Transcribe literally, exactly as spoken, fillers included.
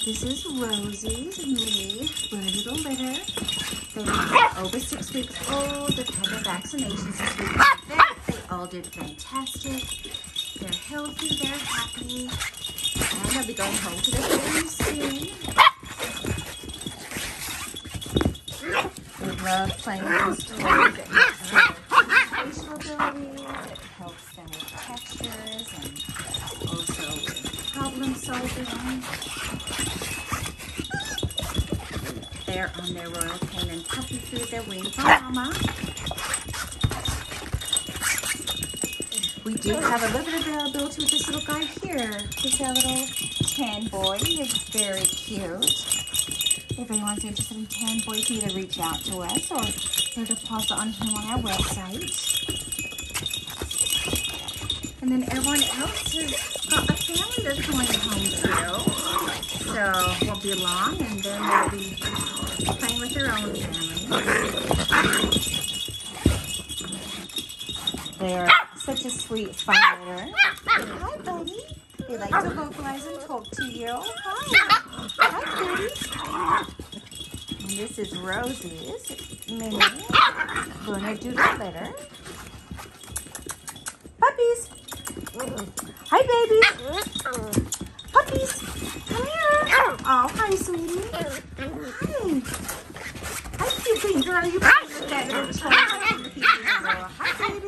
This is Rosie and me. We're a little litter. They're over six weeks old. They've had their vaccinations this week. They all did fantastic. They're healthy, they're happy. And they'll be going home to their families soon. They love playing with these toys. It helps their spatial abilities. It helps them with textures and also with problem solving. They're on their royal canin puppy food. They're weaned from mama. We do have a little bit of availability with this little guy here. This our little tan boy. He's very cute. If anyone's interested in tan boys, you either reach out to us or go deposit on him on our website. And then everyone else has got a family that's going home too. So won't be long, and then they'll be playing with their own families. They're such a sweet, fun litter. Hi, buddy. They like to vocalize and talk to you. Hi. Hi, buddy. And this is Rosie's mini Lunar Doodle litter. Puppies. Hi, babies. Puppies. Come here. Oh, hi, sweetie. Hi. Hi, cute girl. You play with that little toy. Hi, baby.